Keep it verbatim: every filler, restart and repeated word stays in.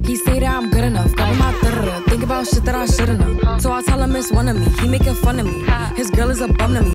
He say that I'm good enough, cover my da-da-da. Think about shit that I should've known. So I tell him it's one of me, he making fun of me. His girl is a bum to me.